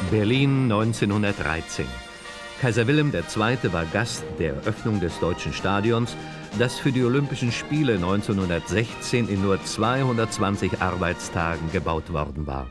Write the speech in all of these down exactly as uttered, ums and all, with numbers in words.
Berlin neunzehnhundertdreizehn. Kaiser Wilhelm der Zweite war Gast der Eröffnung des Deutschen Stadions, das für die Olympischen Spiele neunzehnhundertsechzehn in nur zweihundertzwanzig Arbeitstagen gebaut worden war.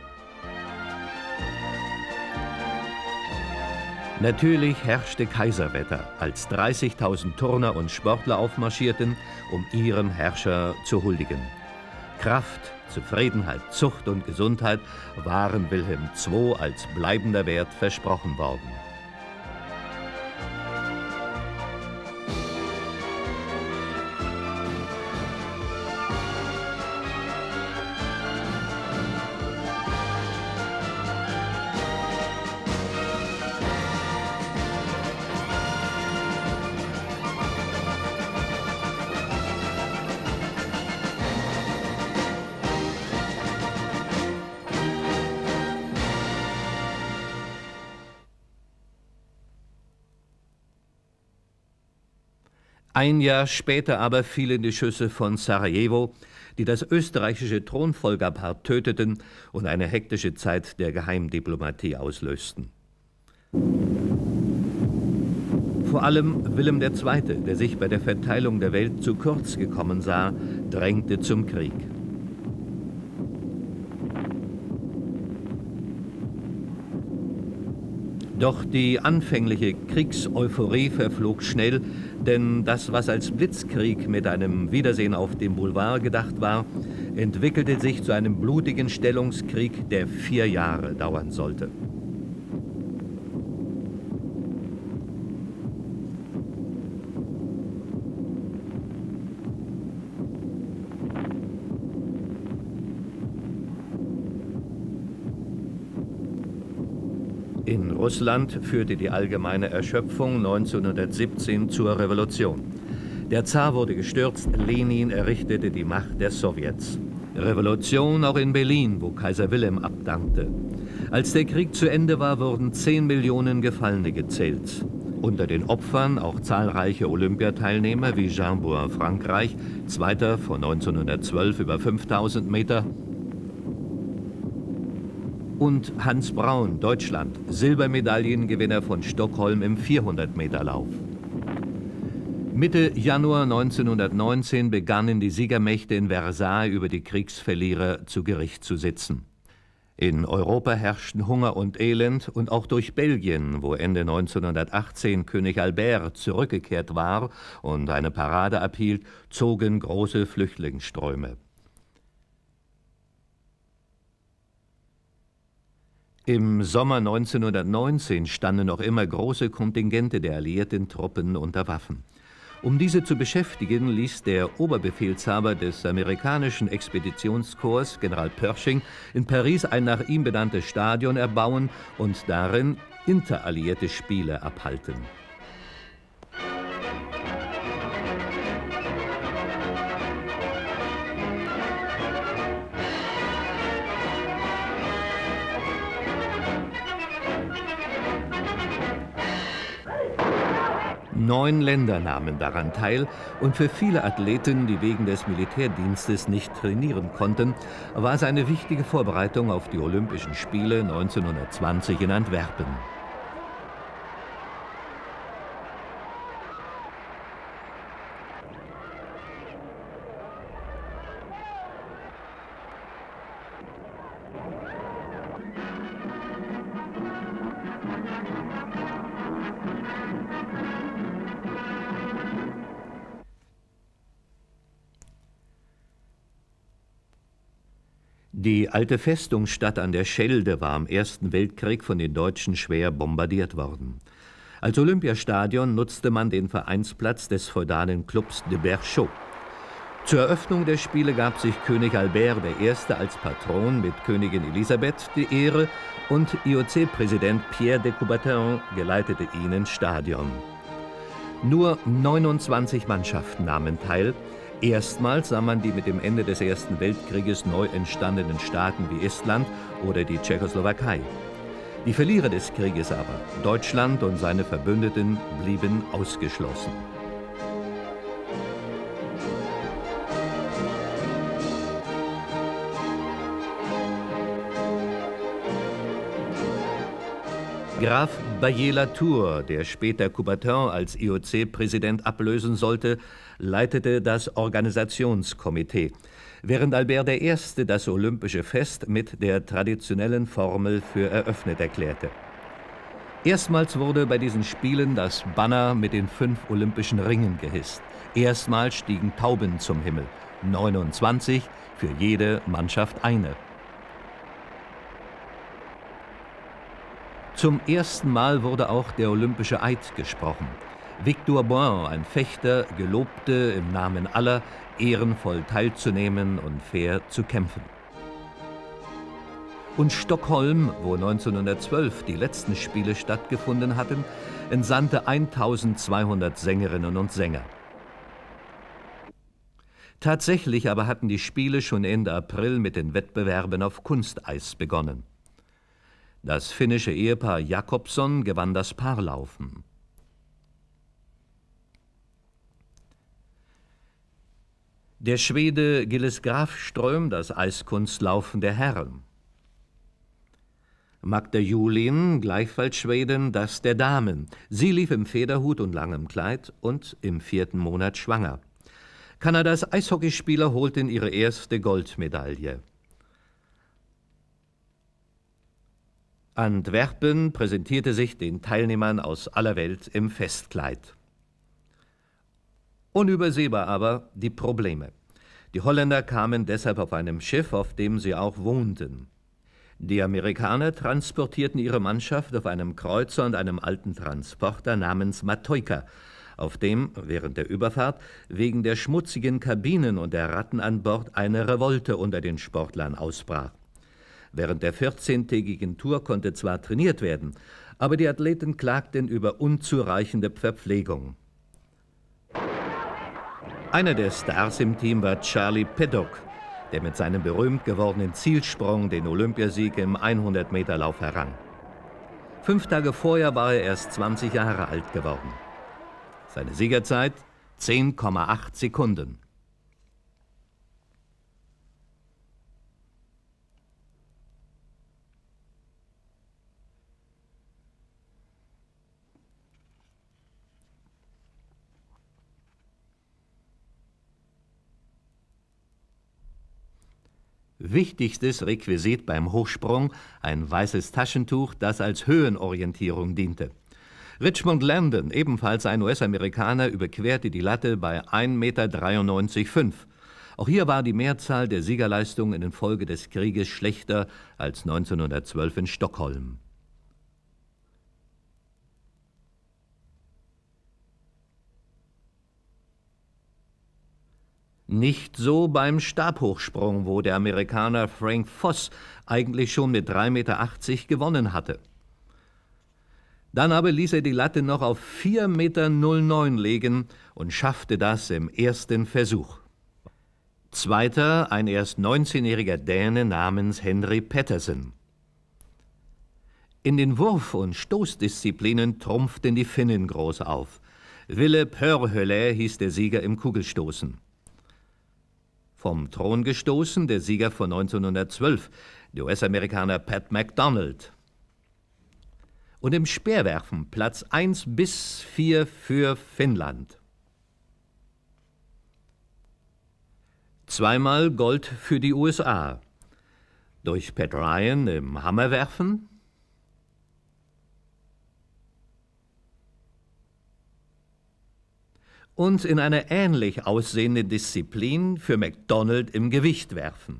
Natürlich herrschte Kaiserwetter, als dreißigtausend Turner und Sportler aufmarschierten, um ihrem Herrscher zu huldigen. Kraft, Zufriedenheit, Zucht und Gesundheit waren Wilhelm der Zweite als bleibender Wert versprochen worden. Ein Jahr später aber fielen die Schüsse von Sarajevo, die das österreichische Thronfolgerpaar töteten und eine hektische Zeit der Geheimdiplomatie auslösten. Vor allem Wilhelm der Zweite, der sich bei der Verteilung der Welt zu kurz gekommen sah, drängte zum Krieg. Doch die anfängliche Kriegseuphorie verflog schnell, denn das, was als Blitzkrieg mit einem Wiedersehen auf dem Boulevard gedacht war, entwickelte sich zu einem blutigen Stellungskrieg, der vier Jahre dauern sollte. In Russland führte die allgemeine Erschöpfung neunzehnhundertsiebzehn zur Revolution. Der Zar wurde gestürzt, Lenin errichtete die Macht der Sowjets. Revolution auch in Berlin, wo Kaiser Wilhelm abdankte. Als der Krieg zu Ende war, wurden zehn Millionen Gefallene gezählt. Unter den Opfern auch zahlreiche Olympiateilnehmer wie Jean Bouin, Frankreich, Zweiter von neunzehnhundertzwölf über fünftausend Meter, und Hans Braun, Deutschland, Silbermedaillengewinner von Stockholm im vierhundert Meter Lauf. Mitte Januar neunzehnhundertneunzehn begannen die Siegermächte in Versailles über die Kriegsverlierer zu Gericht zu sitzen. In Europa herrschten Hunger und Elend, und auch durch Belgien, wo Ende neunzehnhundertachtzehn König Albert zurückgekehrt war und eine Parade abhielt, zogen große Flüchtlingsströme. Im Sommer neunzehnhundertneunzehn standen noch immer große Kontingente der alliierten Truppen unter Waffen. Um diese zu beschäftigen, ließ der Oberbefehlshaber des amerikanischen Expeditionskorps, General Pershing, in Paris ein nach ihm benanntes Stadion erbauen und darin interalliierte Spiele abhalten. Neun Länder nahmen daran teil, und für viele Athleten, die wegen des Militärdienstes nicht trainieren konnten, war es eine wichtige Vorbereitung auf die Olympischen Spiele neunzehnhundertzwanzig in Antwerpen. Die alte Festungsstadt an der Schelde war im Ersten Weltkrieg von den Deutschen schwer bombardiert worden. Als Olympiastadion nutzte man den Vereinsplatz des feudalen Clubs de Berchaux. Zur Eröffnung der Spiele gab sich König Albert der Erste als Patron mit Königin Elisabeth die Ehre, und I O C-Präsident Pierre de Coubertin geleitete ihn ins Stadion. Nur neunundzwanzig Mannschaften nahmen teil. Erstmals sah man die mit dem Ende des Ersten Weltkrieges neu entstandenen Staaten wie Estland oder die Tschechoslowakei. Die Verlierer des Krieges aber, Deutschland und seine Verbündeten, blieben ausgeschlossen. Graf Baillet-Latour, der später Coubertin als I O C-Präsident ablösen sollte, leitete das Organisationskomitee, während Albert der Erste das Olympische Fest mit der traditionellen Formel für eröffnet erklärte. Erstmals wurde bei diesen Spielen das Banner mit den fünf olympischen Ringen gehisst. Erstmals stiegen Tauben zum Himmel, neunundzwanzig, für jede Mannschaft eine. Zum ersten Mal wurde auch der olympische Eid gesprochen. Victor Boin, ein Fechter, gelobte, im Namen aller ehrenvoll teilzunehmen und fair zu kämpfen. Und Stockholm, wo neunzehnhundertzwölf die letzten Spiele stattgefunden hatten, entsandte eintausendzweihundert Sängerinnen und Sänger. Tatsächlich aber hatten die Spiele schon Ende April mit den Wettbewerben auf Kunsteis begonnen. Das finnische Ehepaar Jakobsson gewann das Paarlaufen. Der Schwede Gilles Grafström das Eiskunstlaufen der Herren. Magda Julin, gleichfalls Schweden, das der Damen. Sie lief im Federhut und langem Kleid und im vierten Monat schwanger. Kanadas Eishockeyspieler holten ihre erste Goldmedaille. Antwerpen präsentierte sich den Teilnehmern aus aller Welt im Festkleid. Unübersehbar aber die Probleme. Die Holländer kamen deshalb auf einem Schiff, auf dem sie auch wohnten. Die Amerikaner transportierten ihre Mannschaft auf einem Kreuzer und einem alten Transporter namens Matoika, auf dem während der Überfahrt wegen der schmutzigen Kabinen und der Ratten an Bord eine Revolte unter den Sportlern ausbrach. Während der vierzehntägigen Tour konnte zwar trainiert werden, aber die Athleten klagten über unzureichende Verpflegung. Einer der Stars im Team war Charlie Peddock, der mit seinem berühmt gewordenen Zielsprung den Olympiasieg im hundert-Meter-Lauf errang. Fünf Tage vorher war er erst zwanzig Jahre alt geworden. Seine Siegerzeit zehn Komma acht Sekunden. Wichtigstes Requisit beim Hochsprung, ein weißes Taschentuch, das als Höhenorientierung diente. Richmond Landon, ebenfalls ein U S-Amerikaner, überquerte die Latte bei ein Meter dreiundneunzig Komma fünf. Auch hier war die Mehrzahl der Siegerleistungen infolge des Krieges schlechter als neunzehnhundertzwölf in Stockholm. Nicht so beim Stabhochsprung, wo der Amerikaner Frank Voss eigentlich schon mit drei Meter achtzig gewonnen hatte. Dann aber ließ er die Latte noch auf vier Meter null neun legen und schaffte das im ersten Versuch. Zweiter ein erst neunzehnjähriger Däne namens Henry Pettersen. In den Wurf- und Stoßdisziplinen trumpften die Finnen groß auf. Ville Pörhöle hieß der Sieger im Kugelstoßen. Vom Thron gestoßen der Sieger von neunzehnhundertzwölf, der U S-Amerikaner Pat McDonald. Und im Speerwerfen Platz eins bis vier für Finnland. Zweimal Gold für die U S A. Durch Pat Ryan im Hammerwerfen. Und in einer ähnlich aussehenden Disziplin für McDonald im Gewichtwerfen.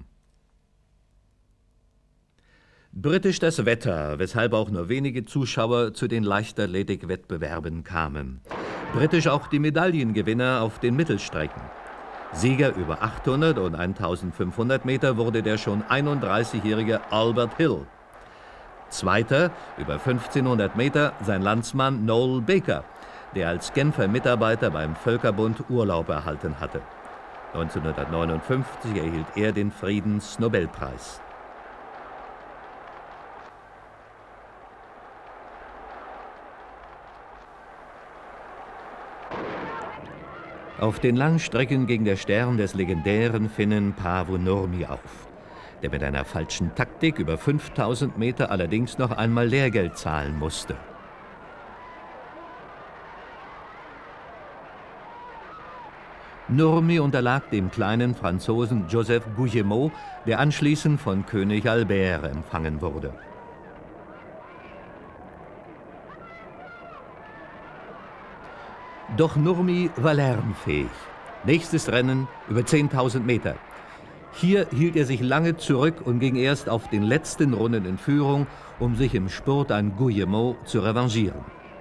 Britisch das Wetter, weshalb auch nur wenige Zuschauer zu den Leichtathletik-Wettbewerben kamen. Britisch auch die Medaillengewinner auf den Mittelstrecken. Sieger über achthundert und eintausendfünfhundert Meter wurde der schon einunddreißigjährige Albert Hill. Zweiter über fünfzehnhundert Meter sein Landsmann Noel Baker, der als Genfer Mitarbeiter beim Völkerbund Urlaub erhalten hatte. neunzehnhundertneunundfünfzig erhielt er den Friedensnobelpreis. Auf den Langstrecken ging der Stern des legendären Finnen Paavo Nurmi auf. der mit einer falschen Taktik über fünftausend Meter allerdings noch einmal Lehrgeld zahlen musste. Nurmi unterlag dem kleinen Franzosen Joseph Guillemot, der anschließend von König Albert empfangen wurde. Doch Nurmi war lernfähig. Nächstes Rennen über zehntausend Meter. Hier hielt er sich lange zurück und ging erst auf den letzten Runden in Führung, um sich im Spurt an Guillemot zu revanchieren.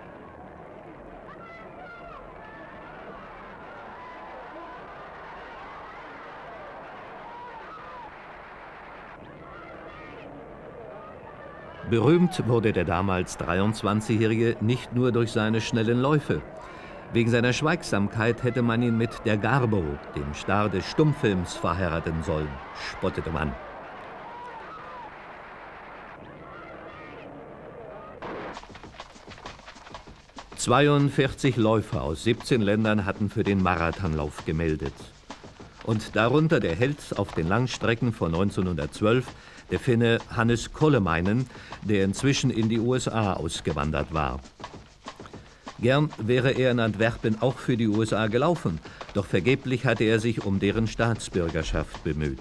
Berühmt wurde der damals dreiundzwanzigjährige nicht nur durch seine schnellen Läufe. Wegen seiner Schweigsamkeit hätte man ihn mit der Garbo, dem Star des Stummfilms, verheiraten sollen, spottete man. zweiundvierzig Läufer aus siebzehn Ländern hatten für den Marathonlauf gemeldet. Und darunter der Held auf den Langstrecken von neunzehnhundertzwölf, der Finne Hannes Kollemeinen, der inzwischen in die U S A ausgewandert war. Gern wäre er in Antwerpen auch für die U S A gelaufen, doch vergeblich hatte er sich um deren Staatsbürgerschaft bemüht.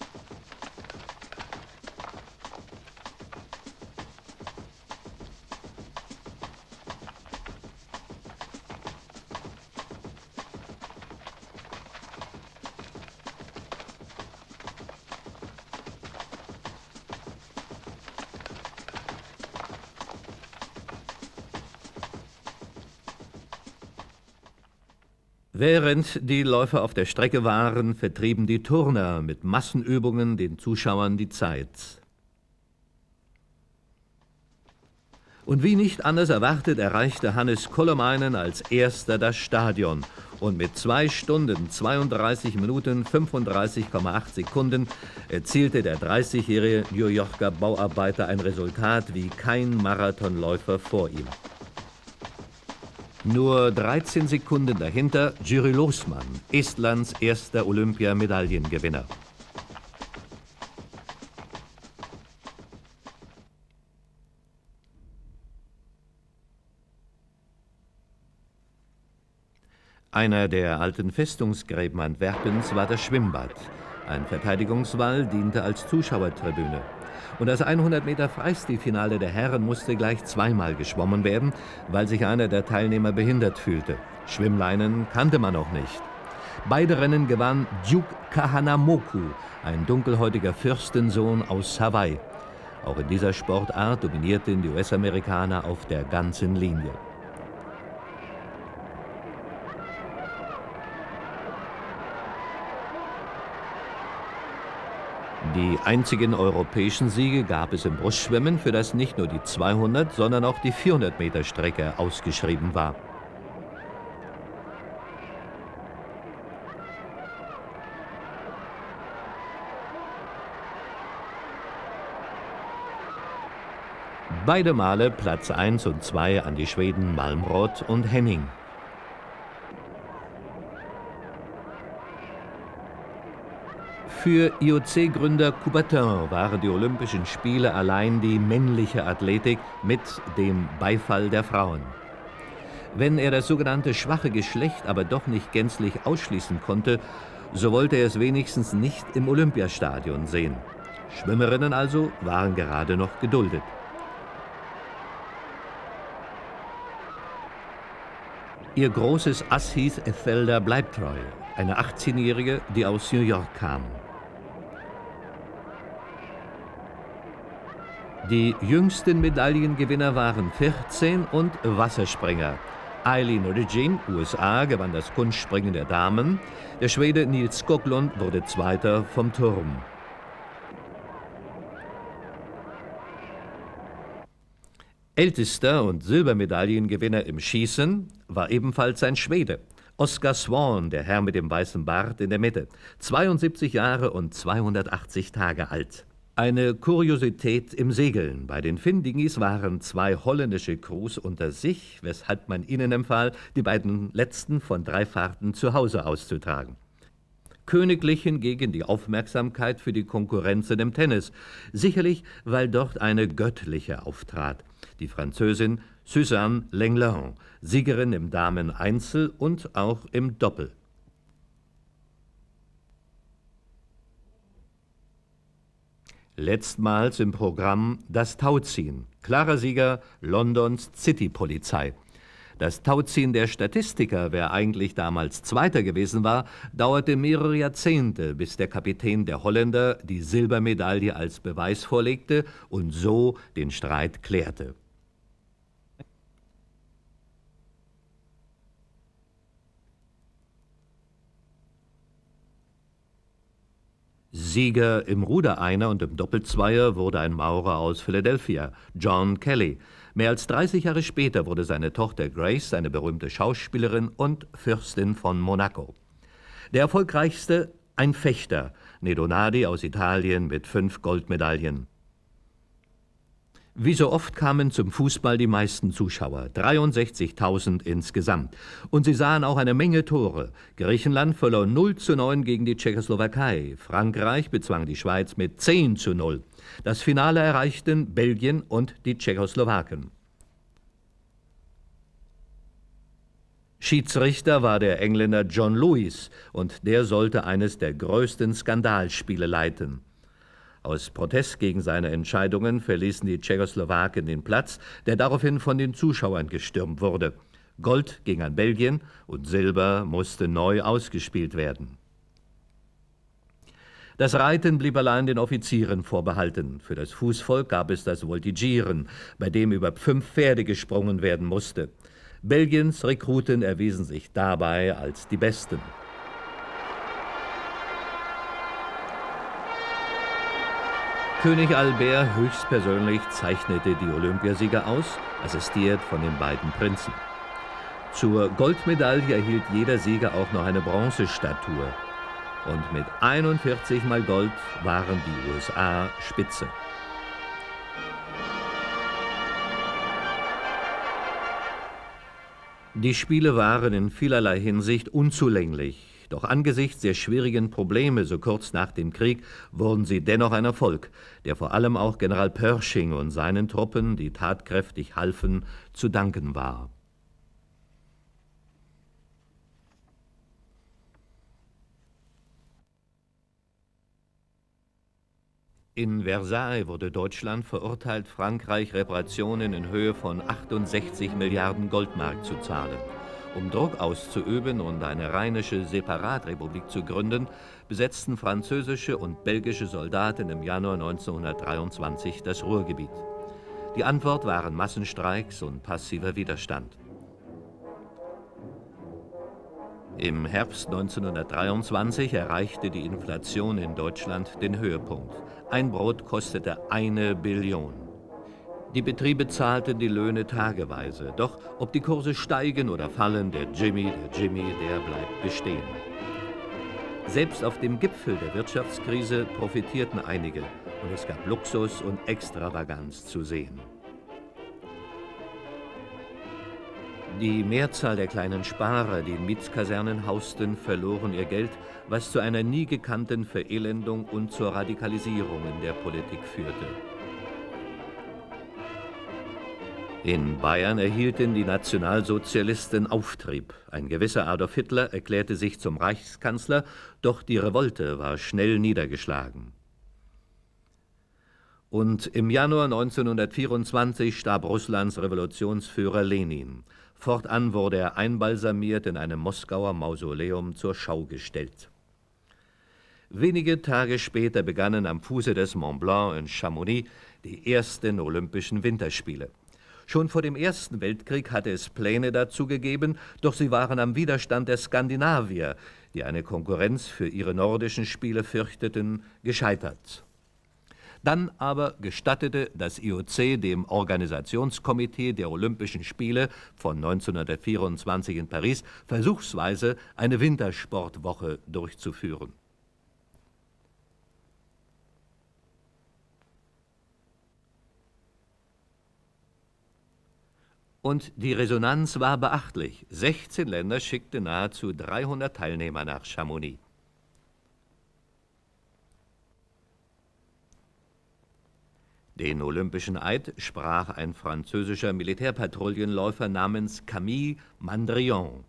Während die Läufer auf der Strecke waren, vertrieben die Turner mit Massenübungen den Zuschauern die Zeit. Und wie nicht anders erwartet, erreichte Hannes Kollemeinen als erster das Stadion. Und mit zwei Stunden, zweiunddreißig Minuten, fünfunddreißig Komma acht Sekunden erzielte der dreißigjährige New Yorker Bauarbeiter ein Resultat wie kein Marathonläufer vor ihm. Nur dreizehn Sekunden dahinter Jyri Loosman, Estlands erster Olympiamedaillengewinner. Einer der alten Festungsgräben Antwerpens war das Schwimmbad. Ein Verteidigungswall diente als Zuschauertribüne. Und das hundert Meter Freistilfinale der Herren musste gleich zweimal geschwommen werden, weil sich einer der Teilnehmer behindert fühlte. Schwimmleinen kannte man noch nicht. Beide Rennen gewann Duke Kahanamoku, ein dunkelhäutiger Fürstensohn aus Hawaii. Auch in dieser Sportart dominierten die U S-Amerikaner auf der ganzen Linie. Die einzigen europäischen Siege gab es im Brustschwimmen, für das nicht nur die zweihundert, sondern auch die vierhundert Meter Strecke ausgeschrieben war. Beide Male Platz eins und zwei an die Schweden Malmrot und Henning. Für I O C-Gründer Coubertin waren die Olympischen Spiele allein die männliche Athletik mit dem Beifall der Frauen. Wenn er das sogenannte schwache Geschlecht aber doch nicht gänzlich ausschließen konnte, so wollte er es wenigstens nicht im Olympiastadion sehen. Schwimmerinnen also waren gerade noch geduldet. Ihr großes Ass hieß Ethelda Bleibtreu, eine achtzehnjährige, die aus New York kam. Die jüngsten Medaillengewinner waren vierzehn und Wasserspringer. Eileen Regine, U S A, gewann das Kunstspringen der Damen. Der Schwede Nils Skoglund wurde Zweiter vom Turm. Ältester und Silbermedaillengewinner im Schießen war ebenfalls ein Schwede. Oscar Swan, der Herr mit dem weißen Bart in der Mitte, zweiundsiebzig Jahre und zweihundertachtzig Tage alt. Eine Kuriosität im Segeln. Bei den Findingis waren zwei holländische Crews unter sich, weshalb man ihnen empfahl, die beiden letzten von drei Fahrten zu Hause auszutragen. Königlich hingegen die Aufmerksamkeit für die Konkurrenzen im Tennis, sicherlich, weil dort eine göttliche auftrat, die Französin Suzanne Lenglen, Siegerin im Damen-Einzel und auch im Doppel. Letztmals im Programm das Tauziehen. Klarer Sieger Londons City-Polizei. Das Tauziehen der Statistiker, wer eigentlich damals Zweiter gewesen war, dauerte mehrere Jahrzehnte, bis der Kapitän der Holländer die Silbermedaille als Beweis vorlegte und so den Streit klärte. Sieger im Rudereiner und im Doppelzweier wurde ein Maurer aus Philadelphia, John Kelly. Mehr als dreißig Jahre später wurde seine Tochter Grace eine berühmte Schauspielerin und Fürstin von Monaco. Der erfolgreichste, ein Fechter, Nedonadi aus Italien mit fünf Goldmedaillen. Wie so oft kamen zum Fußball die meisten Zuschauer, dreiundsechzigtausend insgesamt. Und sie sahen auch eine Menge Tore. Griechenland verlor null zu neun gegen die Tschechoslowakei. Frankreich bezwang die Schweiz mit zehn zu null. Das Finale erreichten Belgien und die Tschechoslowaken. Schiedsrichter war der Engländer John Lewis und der sollte eines der größten Skandalspiele leiten. Aus Protest gegen seine Entscheidungen verließen die Tschechoslowaken den Platz, der daraufhin von den Zuschauern gestürmt wurde. Gold ging an Belgien und Silber musste neu ausgespielt werden. Das Reiten blieb allein den Offizieren vorbehalten. Für das Fußvolk gab es das Voltigieren, bei dem über fünf Pferde gesprungen werden musste. Belgiens Rekruten erwiesen sich dabei als die Besten. König Albert höchstpersönlich zeichnete die Olympiasieger aus, assistiert von den beiden Prinzen. Zur Goldmedaille erhielt jeder Sieger auch noch eine Bronzestatue. Und mit einundvierzig Mal Gold waren die U S A Spitze. Die Spiele waren in vielerlei Hinsicht unzulänglich. Doch angesichts der schwierigen Probleme so kurz nach dem Krieg wurden sie dennoch ein Erfolg, der vor allem auch General Pershing und seinen Truppen, die tatkräftig halfen, zu danken war. In Versailles wurde Deutschland verurteilt, Frankreich Reparationen in Höhe von achtundsechzig Milliarden Goldmark zu zahlen. Um Druck auszuüben und eine rheinische Separatrepublik zu gründen, besetzten französische und belgische Soldaten im Januar neunzehnhundertdreiundzwanzig das Ruhrgebiet. Die Antwort waren Massenstreiks und passiver Widerstand. Im Herbst neunzehnhundertdreiundzwanzig erreichte die Inflation in Deutschland den Höhepunkt. Ein Brot kostete eine Billion. Die Betriebe zahlten die Löhne tageweise. Doch ob die Kurse steigen oder fallen, der Jimmy, der Jimmy, der bleibt bestehen. Selbst auf dem Gipfel der Wirtschaftskrise profitierten einige und es gab Luxus und Extravaganz zu sehen. Die Mehrzahl der kleinen Sparer, die in Mietskasernen hausten, verloren ihr Geld, was zu einer nie gekannten Verelendung und zur Radikalisierung in der Politik führte. In Bayern erhielten die Nationalsozialisten Auftrieb. Ein gewisser Adolf Hitler erklärte sich zum Reichskanzler, doch die Revolte war schnell niedergeschlagen. Und im Januar neunzehnhundertvierundzwanzig starb Russlands Revolutionsführer Lenin. Fortan wurde er einbalsamiert in einem Moskauer Mausoleum zur Schau gestellt. Wenige Tage später begannen am Fuße des Mont Blanc in Chamonix die ersten Olympischen Winterspiele. Schon vor dem Ersten Weltkrieg hatte es Pläne dazu gegeben, doch sie waren am Widerstand der Skandinavier, die eine Konkurrenz für ihre nordischen Spiele fürchteten, gescheitert. Dann aber gestattete das I O C dem Organisationskomitee der Olympischen Spiele von neunzehnhundertvierundzwanzig in Paris versuchsweise eine Wintersportwoche durchzuführen. Und die Resonanz war beachtlich. sechzehn Länder schickten nahezu dreihundert Teilnehmer nach Chamonix. Den Olympischen Eid sprach ein französischer Militärpatrouillenläufer namens Camille Mandrillon.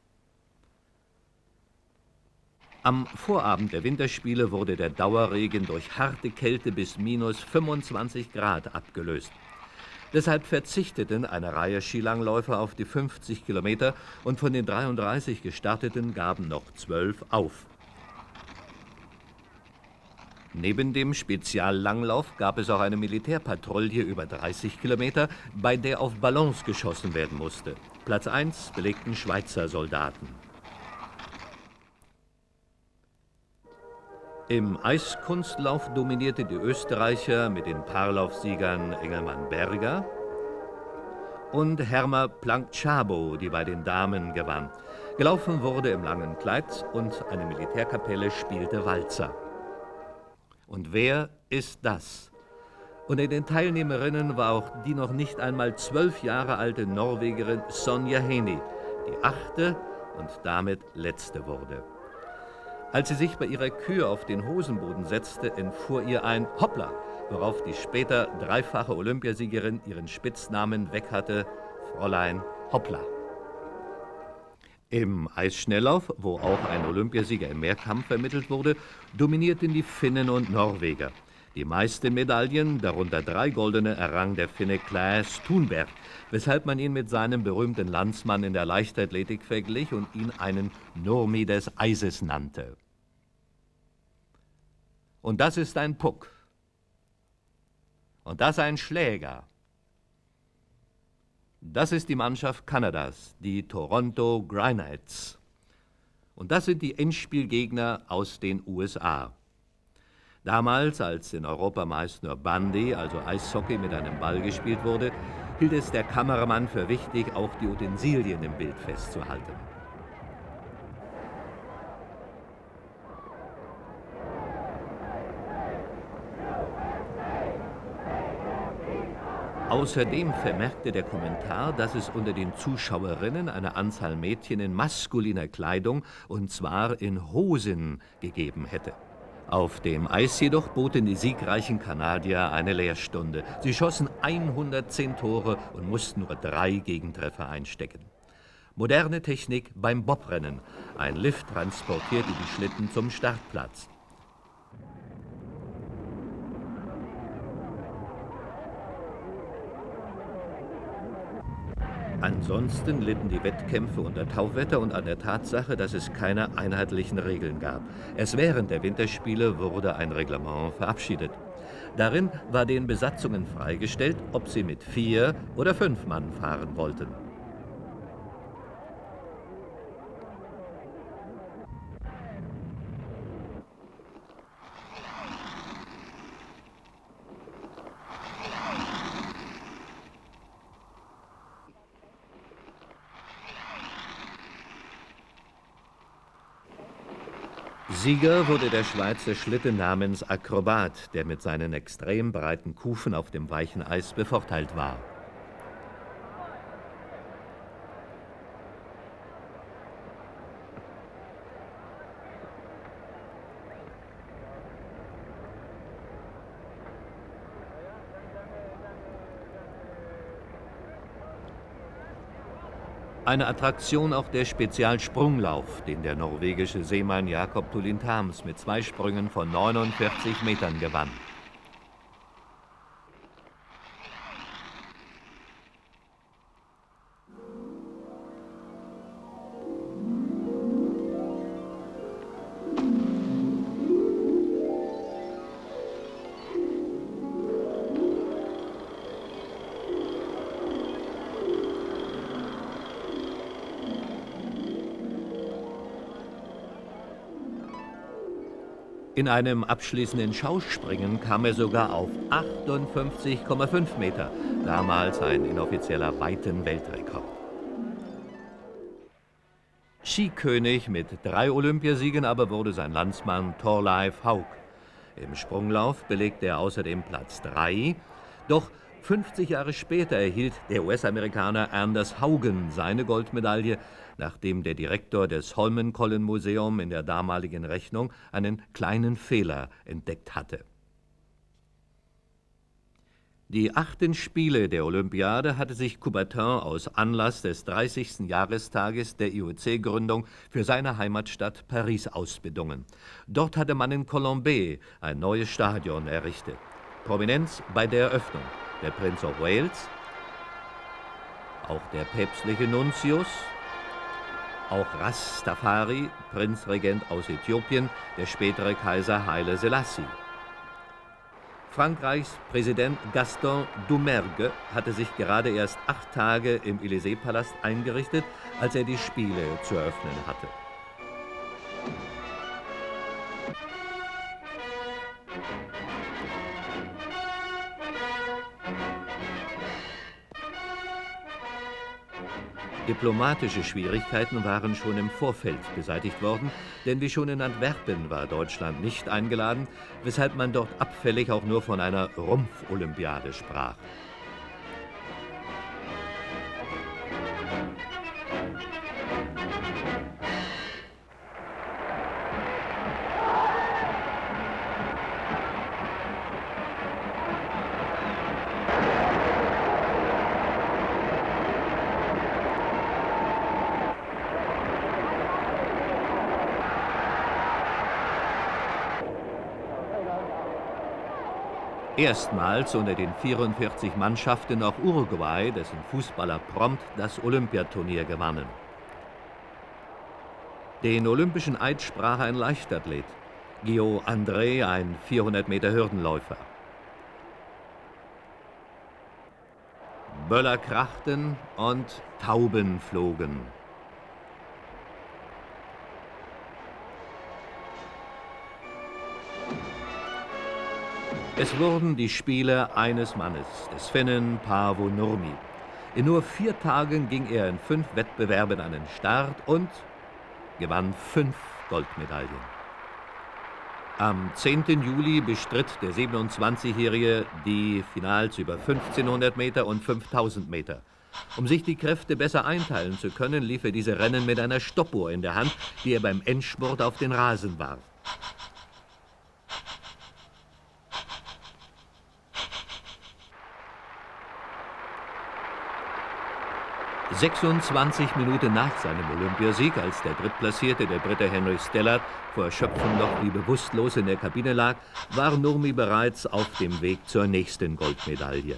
Am Vorabend der Winterspiele wurde der Dauerregen durch harte Kälte bis minus fünfundzwanzig Grad abgelöst. Deshalb verzichteten eine Reihe Skilangläufer auf die fünfzig Kilometer und von den dreiunddreißig Gestarteten gaben noch zwölf auf. Neben dem Speziallanglauf gab es auch eine Militärpatrouille über dreißig Kilometer, bei der auf Ballons geschossen werden musste. Platz eins belegten Schweizer Soldaten. Im Eiskunstlauf dominierte die Österreicher mit den Paarlaufsiegern Engelmann Berger und Hermer Plank-Szabo, die bei den Damen gewann. Gelaufen wurde im langen Kleid und eine Militärkapelle spielte Walzer. Und wer ist das? Unter den Teilnehmerinnen war auch die noch nicht einmal zwölf Jahre alte Norwegerin Sonja Henie, die achte und damit letzte wurde. Als sie sich bei ihrer Kür auf den Hosenboden setzte, entfuhr ihr ein Hoppla, worauf die später dreifache Olympiasiegerin ihren Spitznamen weg hatte, Fräulein Hoppla. Im Eisschnelllauf, wo auch ein Olympiasieger im Mehrkampf ermittelt wurde, dominierten die Finnen und Norweger. Die meisten Medaillen, darunter drei goldene, errang der Finne Claes Thunberg, weshalb man ihn mit seinem berühmten Landsmann in der Leichtathletik verglich und ihn einen Nurmi des Eises nannte. Und das ist ein Puck. Und das ein Schläger. Das ist die Mannschaft Kanadas, die Toronto Granites. Und das sind die Endspielgegner aus den U S A. Damals, als in Europa meist nur Bandy, also Eishockey mit einem Ball gespielt wurde, hielt es der Kameramann für wichtig, auch die Utensilien im Bild festzuhalten. Außerdem vermerkte der Kommentar, dass es unter den Zuschauerinnen eine Anzahl Mädchen in maskuliner Kleidung, und zwar in Hosen, gegeben hätte. Auf dem Eis jedoch boten die siegreichen Kanadier eine Lehrstunde. Sie schossen hundertzehn Tore und mussten nur drei Gegentreffer einstecken. Moderne Technik beim Bobrennen. Ein Lift transportierte die Schlitten zum Startplatz. Ansonsten litten die Wettkämpfe unter Tauwetter und an der Tatsache, dass es keine einheitlichen Regeln gab. Erst während der Winterspiele wurde ein Reglement verabschiedet. Darin war den Besatzungen freigestellt, ob sie mit vier oder fünf Mann fahren wollten. Sieger wurde der Schweizer Schlitten namens Akrobat, der mit seinen extrem breiten Kufen auf dem weichen Eis bevorteilt war. Eine Attraktion auch der Spezialsprunglauf, den der norwegische Seemann Jakob Tullin Thams mit zwei Sprüngen von neunundvierzig Metern gewann. In einem abschließenden Schauspringen kam er sogar auf achtundfünfzig Komma fünf Meter, damals ein inoffizieller Weiten-Weltrekord. Skikönig mit drei Olympiasiegen aber wurde sein Landsmann Thorleif Haug. Im Sprunglauf belegte er außerdem Platz drei, doch fünfzig Jahre später erhielt der U S-Amerikaner Anders Haugen seine Goldmedaille, nachdem der Direktor des Holmenkollen Museum in der damaligen Rechnung einen kleinen Fehler entdeckt hatte. Die achten Spiele der Olympiade hatte sich Coubertin aus Anlass des dreißigsten Jahrestages der I O C-Gründung für seine Heimatstadt Paris ausbedungen. Dort hatte man in Colombey ein neues Stadion errichtet. Prominenz bei der Eröffnung: der Prinz of Wales, auch der päpstliche Nuntius, auch Rastafari, Prinzregent aus Äthiopien, der spätere Kaiser Haile Selassie. Frankreichs Präsident Gaston Doumergue hatte sich gerade erst acht Tage im Élysée-Palast eingerichtet, als er die Spiele zu eröffnen hatte. Diplomatische Schwierigkeiten waren schon im Vorfeld beseitigt worden, denn wie schon in Antwerpen war Deutschland nicht eingeladen, weshalb man dort abfällig auch nur von einer Rumpf-Olympiade sprach. Erstmals unter den vierundvierzig Mannschaften auch Uruguay, dessen Fußballer prompt das Olympiaturnier gewannen. Den olympischen Eid sprach ein Leichtathlet, Guillaume André, ein vierhundert Meter Hürdenläufer. Böller krachten und Tauben flogen. Es wurden die Spiele eines Mannes, des Finnen Paavo Nurmi. In nur vier Tagen ging er in fünf Wettbewerben an den Start und gewann fünf Goldmedaillen. Am zehnten Juli bestritt der siebenundzwanzigjährige die Finals über fünfzehnhundert Meter und fünftausend Meter. Um sich die Kräfte besser einteilen zu können, lief er diese Rennen mit einer Stoppuhr in der Hand, die er beim Endspurt auf den Rasen warf. sechsundzwanzig Minuten nach seinem Olympiasieg, als der Drittplatzierte, der Brite Henry Stellard, vor Erschöpfung noch wie bewusstlos in der Kabine lag, war Nurmi bereits auf dem Weg zur nächsten Goldmedaille.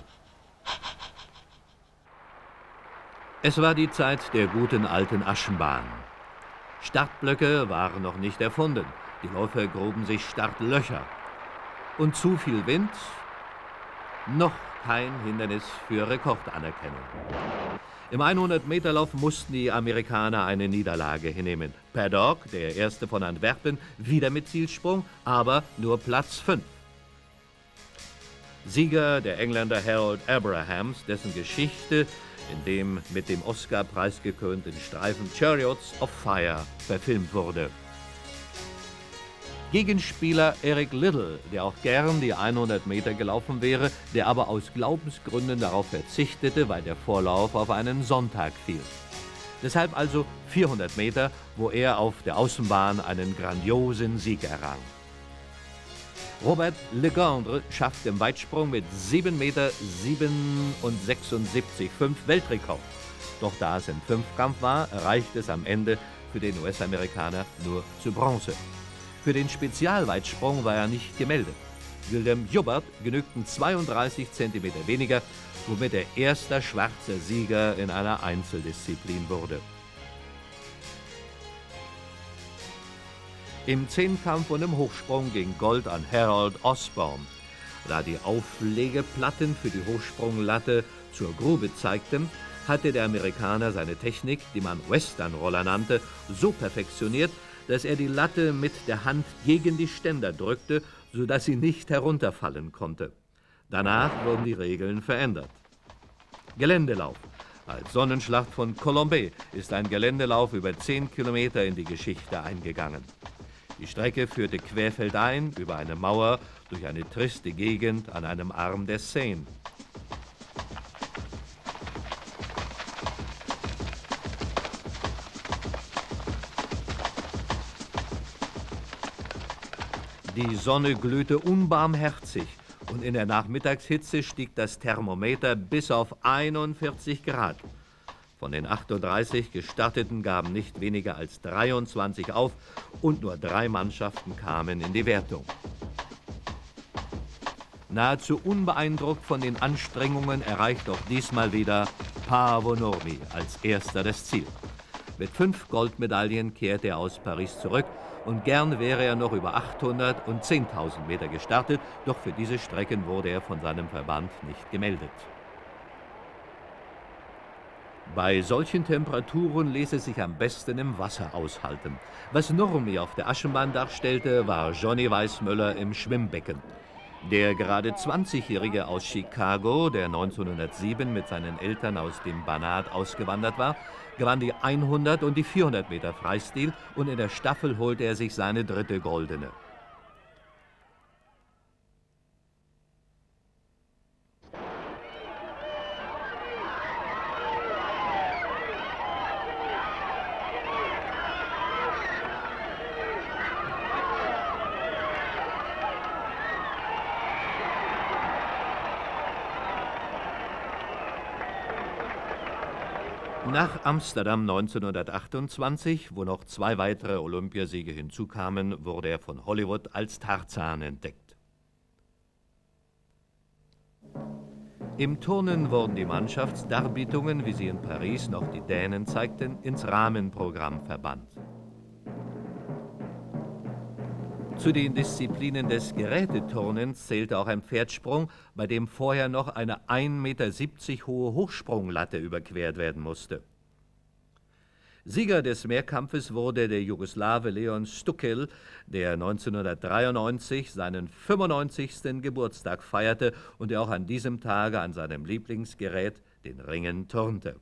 Es war die Zeit der guten alten Aschenbahn. Startblöcke waren noch nicht erfunden. Die Läufer gruben sich Startlöcher. Und zu viel Wind? Noch kein Hindernis für Rekordanerkennung. Im hundert Meter Lauf mussten die Amerikaner eine Niederlage hinnehmen. Paddock, der Erste von Antwerpen, wieder mit Zielsprung, aber nur Platz fünf. Sieger der Engländer Harold Abrahams, dessen Geschichte in dem mit dem Oscar-Preis gekrönten Streifen Chariots of Fire verfilmt wurde. Gegenspieler Eric Liddell, der auch gern die hundert Meter gelaufen wäre, der aber aus Glaubensgründen darauf verzichtete, weil der Vorlauf auf einen Sonntag fiel. Deshalb also vierhundert Meter, wo er auf der Außenbahn einen grandiosen Sieg errang. Robert Legendre schaffte im Weitsprung mit sieben Meter siebenundsechzig Komma fünf Weltrekord. Doch da es im Fünfkampf war, reichte es am Ende für den U S-Amerikaner nur zu Bronze. Für den Spezialweitsprung war er nicht gemeldet. William Joubert genügten zweiunddreißig Zentimeter weniger, womit er erster schwarzer Sieger in einer Einzeldisziplin wurde. Im Zehnkampf und im Hochsprung ging Gold an Harold Osborne. Da die Auflegeplatten für die Hochsprunglatte zur Grube zeigten, hatte der Amerikaner seine Technik, die man Western-Roller nannte, so perfektioniert, dass er die Latte mit der Hand gegen die Ständer drückte, sodass sie nicht herunterfallen konnte. Danach wurden die Regeln verändert. Geländelauf. Als Sonnenschlacht von Colombey ist ein Geländelauf über zehn Kilometer in die Geschichte eingegangen. Die Strecke führte querfeldein über eine Mauer durch eine triste Gegend an einem Arm der Seine. Die Sonne glühte unbarmherzig Und in der Nachmittagshitze stieg das Thermometer bis auf einundvierzig Grad. Von den achtunddreißig Gestarteten gaben nicht weniger als dreiundzwanzig auf und nur drei Mannschaften kamen in die Wertung. Nahezu unbeeindruckt von den Anstrengungen erreicht auch diesmal wieder Paavo Nurmi als erster das Ziel. Mit fünf Goldmedaillen kehrte er aus Paris zurück und gern wäre er noch über achthundert und zehntausend Meter gestartet, doch für diese Strecken wurde er von seinem Verband nicht gemeldet. Bei solchen Temperaturen ließ es sich am besten im Wasser aushalten. Was Nurmi auf der Aschenbahn darstellte, war Johnny Weissmöller im Schwimmbecken. Der gerade zwanzigjährige aus Chicago, der neunzehnhundertsieben mit seinen Eltern aus dem Banat ausgewandert war, gewann die hundert und die vierhundert Meter Freistil und in der Staffel holte er sich seine dritte goldene. Nach Amsterdam neunzehnhundertachtundzwanzig, wo noch zwei weitere Olympiasiege hinzukamen, wurde er von Hollywood als Tarzan entdeckt. Im Turnen wurden die Mannschaftsdarbietungen, wie sie in Paris noch die Dänen zeigten, ins Rahmenprogramm verbannt. Zu den Disziplinen des Geräteturnens zählte auch ein Pferdsprung, bei dem vorher noch eine ein Meter siebzig hohe Hochsprunglatte überquert werden musste. Sieger des Mehrkampfes wurde der Jugoslawe Leon Stukel, der neunzehnhundertdreiundneunzig seinen fünfundneunzigsten Geburtstag feierte und der auch an diesem Tage an seinem Lieblingsgerät, den Ringen, turnte.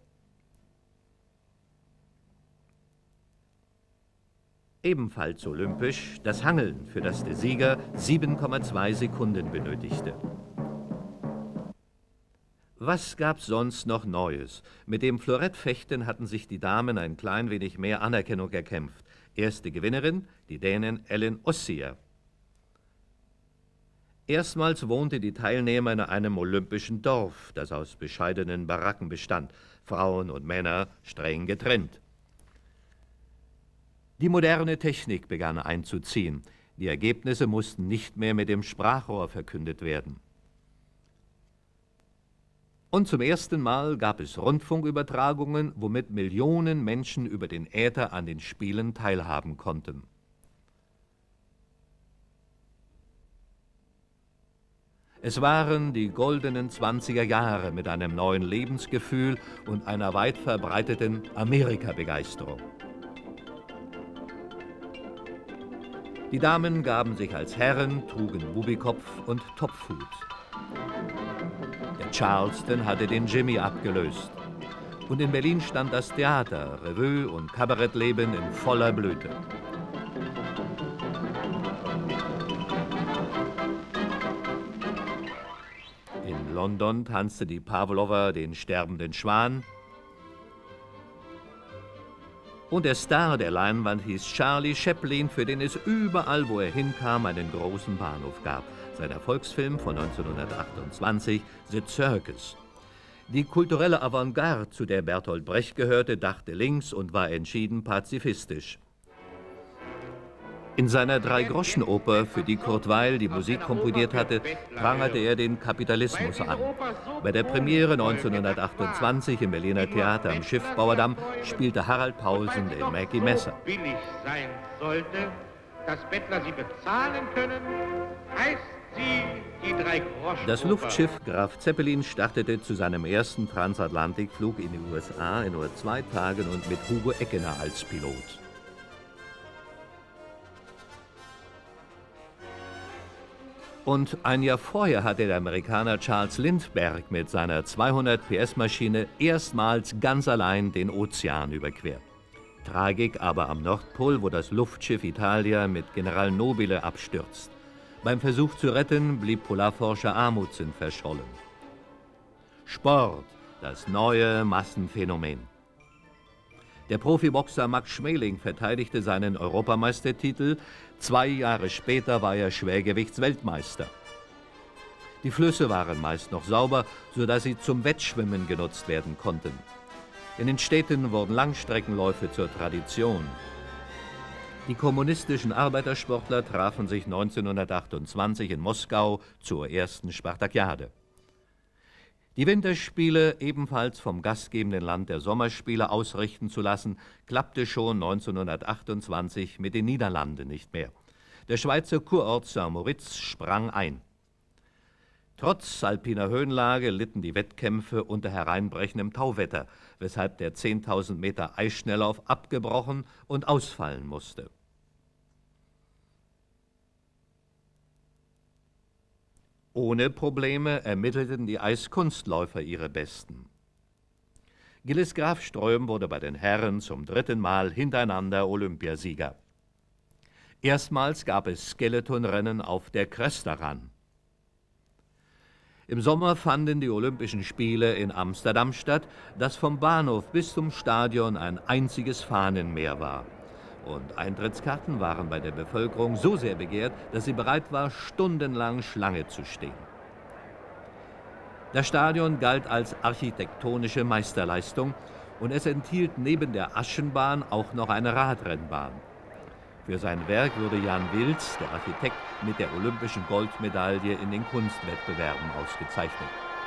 Ebenfalls olympisch das Hangeln, für das der Sieger sieben Komma zwei Sekunden benötigte. Was gab sonst noch Neues? Mit dem Florettfechten hatten sich die Damen ein klein wenig mehr Anerkennung erkämpft. Erste Gewinnerin, die Dänin Ellen Ossier. Erstmals wohnte die Teilnehmer in einem olympischen Dorf, das aus bescheidenen Baracken bestand, Frauen und Männer streng getrennt. Die moderne Technik begann einzuziehen. Die Ergebnisse mussten nicht mehr mit dem Sprachrohr verkündet werden. Und zum ersten Mal gab es Rundfunkübertragungen, womit Millionen Menschen über den Äther an den Spielen teilhaben konnten. Es waren die goldenen zwanziger Jahre mit einem neuen Lebensgefühl und einer weit verbreiteten Amerika-Begeisterung. Die Damen gaben sich als Herren, trugen Bubikopf und Topfhut. Der Charleston hatte den Jimmy abgelöst. Und in Berlin stand das Theater, Revue und Kabarettleben in voller Blüte. In London tanzte die Pavlova den sterbenden Schwan. Und der Star der Leinwand hieß Charlie Chaplin, für den es überall, wo er hinkam, einen großen Bahnhof gab. Sein Erfolgsfilm von neunzehnhundertachtundzwanzig, The Circus. Die kulturelle Avantgarde, zu der Bertolt Brecht gehörte, dachte links und war entschieden pazifistisch. In seiner Drei-Groschen-Oper, für die Kurt Weill die Musik komponiert hatte, prangerte er den Kapitalismus an. Bei der Premiere neunzehnhundertachtundzwanzig im Berliner Theater am Schiffbauerdamm spielte Harald Paulsen den Mackie Messer. Billig sein sollte, dass Bettler sie bezahlen können, heißt sie die Drei-Groschen-Oper. Das Luftschiff Graf Zeppelin startete zu seinem ersten Transatlantikflug in die U S A in nur zwei Tagen und mit Hugo Eckener als Pilot. Und ein Jahr vorher hatte der Amerikaner Charles Lindbergh mit seiner zweihundert P S Maschine erstmals ganz allein den Ozean überquert. Tragik aber am Nordpol, wo das Luftschiff Italia mit General Nobile abstürzt. Beim Versuch zu retten blieb Polarforscher Amundsen verschollen. Sport, das neue Massenphänomen. Der Profiboxer Max Schmeling verteidigte seinen Europameistertitel. Zwei Jahre später war er Schwergewichtsweltmeister. Die Flüsse waren meist noch sauber, sodass sie zum Wettschwimmen genutzt werden konnten. In den Städten wurden Langstreckenläufe zur Tradition. Die kommunistischen Arbeitersportler trafen sich neunzehnhundertachtundzwanzig in Moskau zur ersten Spartakiade. Die Winterspiele, ebenfalls vom gastgebenden Land der Sommerspiele ausrichten zu lassen, klappte schon neunzehnhundertachtundzwanzig mit den Niederlanden nicht mehr. Der Schweizer Kurort Saint-Moritz sprang ein. Trotz alpiner Höhenlage litten die Wettkämpfe unter hereinbrechendem Tauwetter, weshalb der zehntausend Meter Eisschnelllauf abgebrochen und ausfallen musste. Ohne Probleme ermittelten die Eiskunstläufer ihre Besten. Gilles Grafström wurde bei den Herren zum dritten Mal hintereinander Olympiasieger. Erstmals gab es Skeletonrennen auf der Krestaran. Im Sommer fanden die Olympischen Spiele in Amsterdam statt, das vom Bahnhof bis zum Stadion ein einziges Fahnenmeer war. Und Eintrittskarten waren bei der Bevölkerung so sehr begehrt, dass sie bereit war, stundenlang Schlange zu stehen. Das Stadion galt als architektonische Meisterleistung und es enthielt neben der Aschenbahn auch noch eine Radrennbahn. Für sein Werk wurde Jan Wilz, der Architekt, mit der olympischen Goldmedaille in den Kunstwettbewerben ausgezeichnet.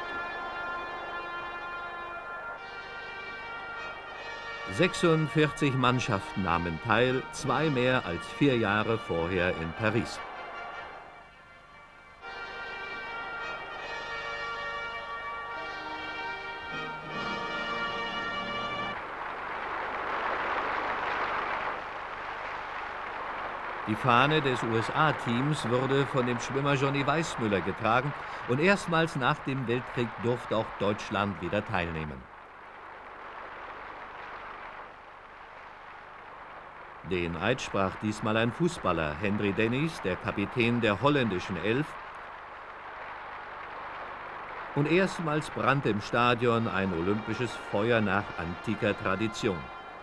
sechsundvierzig Mannschaften nahmen teil, zwei mehr als vier Jahre vorher in Paris. Die Fahne des U S A-Teams wurde von dem Schwimmer Johnny Weissmuller getragen und erstmals nach dem Weltkrieg durfte auch Deutschland wieder teilnehmen. Den Eid sprach diesmal ein Fußballer, Henry Dennis, der Kapitän der holländischen Elf. Und erstmals brannte im Stadion ein olympisches Feuer nach antiker Tradition.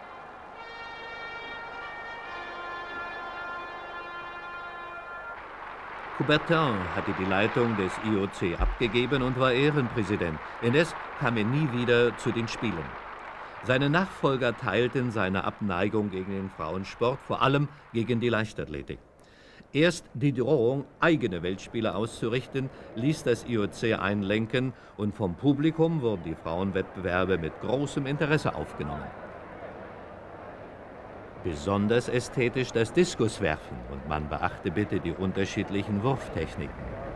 Coubertin hatte die Leitung des I O C abgegeben und war Ehrenpräsident. Indes kam er nie wieder zu den Spielen. Seine Nachfolger teilten seine Abneigung gegen den Frauensport, vor allem gegen die Leichtathletik. Erst die Drohung, eigene Weltspiele auszurichten, ließ das I O C einlenken und vom Publikum wurden die Frauenwettbewerbe mit großem Interesse aufgenommen. Besonders ästhetisch das Diskuswerfen und man beachte bitte die unterschiedlichen Wurftechniken.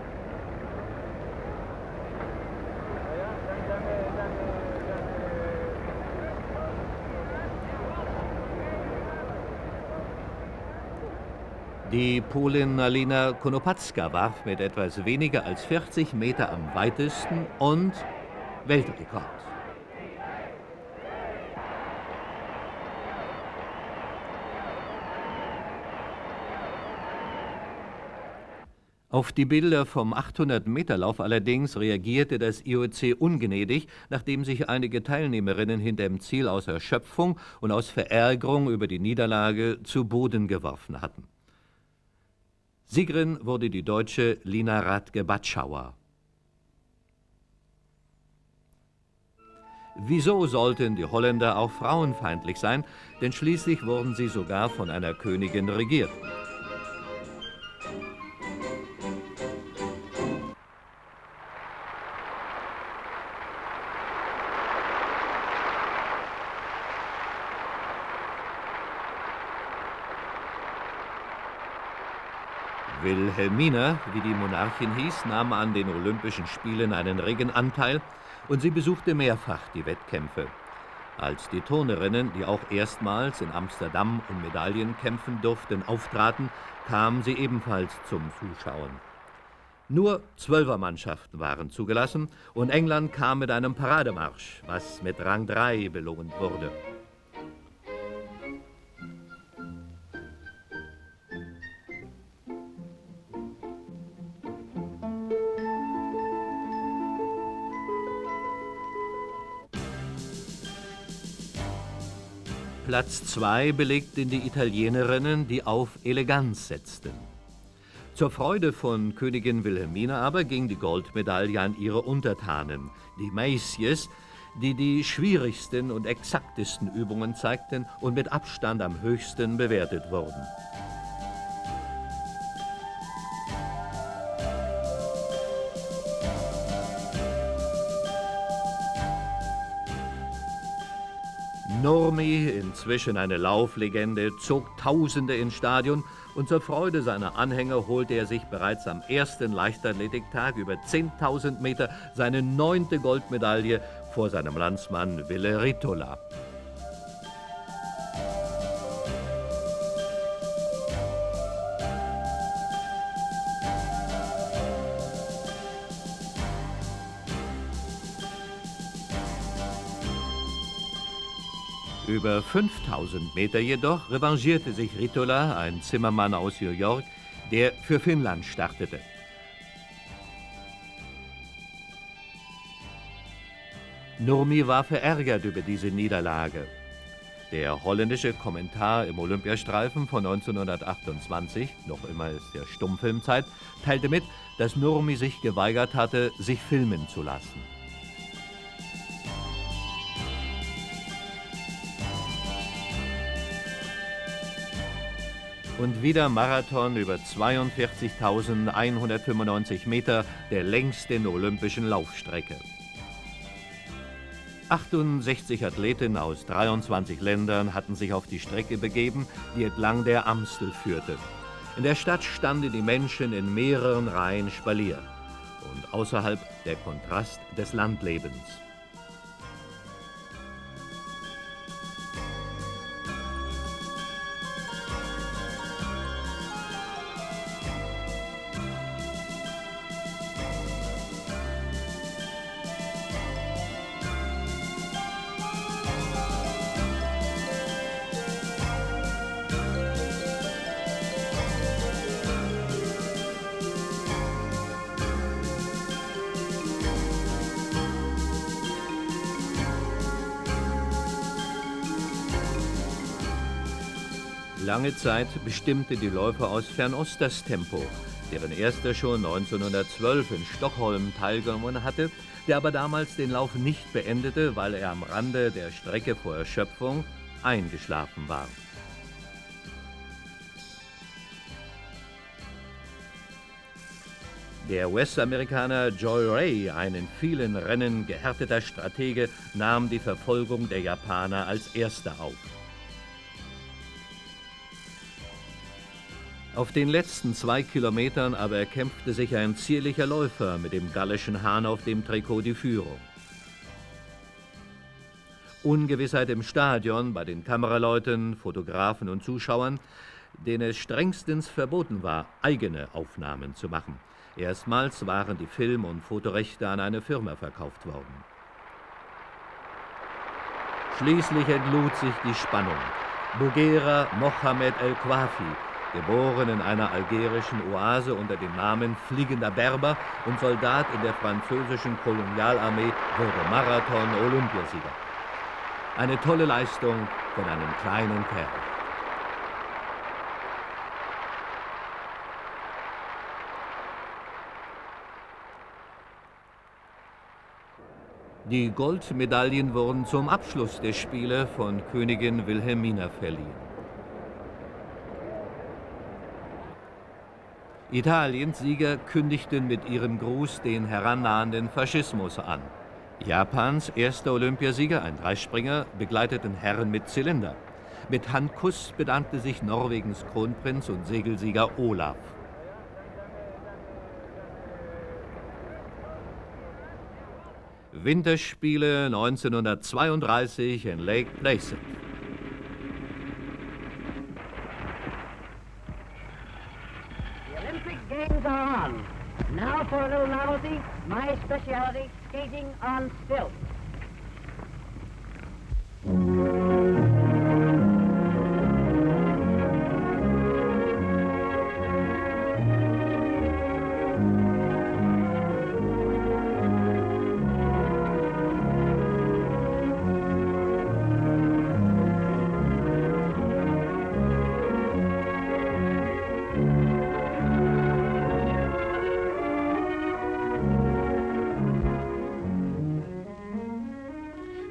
Die Polin Alina Konopatska warf mit etwas weniger als vierzig Meter am weitesten und Weltrekord. Auf die Bilder vom achthundert Meter Lauf allerdings reagierte das I O C ungnädig, nachdem sich einige Teilnehmerinnen hinter dem Ziel aus Erschöpfung und aus Verärgerung über die Niederlage zu Boden geworfen hatten. Siegerin wurde die Deutsche Lina Radke-Batschauer. Wieso sollten die Holländer auch frauenfeindlich sein? Denn schließlich wurden sie sogar von einer Königin regiert. Wilhelmina, wie die Monarchin hieß, nahm an den Olympischen Spielen einen regen Anteil und sie besuchte mehrfach die Wettkämpfe. Als die Turnerinnen, die auch erstmals in Amsterdam um Medaillen kämpfen durften, auftraten, kam sie ebenfalls zum Zuschauen. Nur Zwölfermannschaften waren zugelassen und England kam mit einem Parademarsch, was mit Rang drei belohnt wurde. Platz zwei belegten die Italienerinnen, die auf Eleganz setzten. Zur Freude von Königin Wilhelmina aber ging die Goldmedaille an ihre Untertanen, die Maisies, die die schwierigsten und exaktesten Übungen zeigten und mit Abstand am höchsten bewertet wurden. Nurmi, inzwischen eine Lauflegende, zog Tausende ins Stadion und zur Freude seiner Anhänger holte er sich bereits am ersten Leichtathletiktag über zehntausend Meter seine neunte Goldmedaille vor seinem Landsmann Ville Ritola. Über fünftausend Meter jedoch revanchierte sich Ritola, ein Zimmermann aus New York, der für Finnland startete. Nurmi war verärgert über diese Niederlage. Der holländische Kommentar im Olympiastreifen von neunzehnhundertachtundzwanzig, noch immer ist der Stummfilmzeit, teilte mit, dass Nurmi sich geweigert hatte, sich filmen zu lassen. Und wieder Marathon über zweiundvierzigtausendeinhundertfünfundneunzig Meter, der längsten olympischen Laufstrecke. achtundsechzig Athleten aus dreiundzwanzig Ländern hatten sich auf die Strecke begeben, die entlang der Amstel führte. In der Stadt standen die Menschen in mehreren Reihen Spalier und außerhalb der Kontrast des Landlebens. Lange Zeit bestimmte die Läufer aus Fernost das Tempo, deren erster schon neunzehnhundertzwölf in Stockholm teilgenommen hatte, der aber damals den Lauf nicht beendete, weil er am Rande der Strecke vor Erschöpfung eingeschlafen war. Der US-Amerikaner Joy Ray, ein in vielen Rennen gehärteter Stratege, nahm die Verfolgung der Japaner als erster auf. Auf den letzten zwei Kilometern aber erkämpfte sich ein zierlicher Läufer mit dem gallischen Hahn auf dem Trikot die Führung. Ungewissheit im Stadion bei den Kameraleuten, Fotografen und Zuschauern, denen es strengstens verboten war, eigene Aufnahmen zu machen. Erstmals waren die Film- und Fotorechte an eine Firma verkauft worden. Schließlich entlud sich die Spannung. Bouguera Mohamed El-Kwafi, geboren in einer algerischen Oase unter dem Namen Fliegender Berber und Soldat in der französischen Kolonialarmee, wurde Marathon-Olympiasieger. Eine tolle Leistung von einem kleinen Kerl. Die Goldmedaillen wurden zum Abschluss der Spiele von Königin Wilhelmina verliehen. Italiens Sieger kündigten mit ihrem Gruß den herannahenden Faschismus an. Japans erster Olympiasieger, ein Dreispringer, begleiteten Herren mit Zylinder. Mit Handkuss bedankte sich Norwegens Kronprinz und Segelsieger Olaf. Winterspiele neunzehnhundertzweiunddreißig in Lake Placid. Games are on. Now for a little novelty, my specialty, skating on stilts.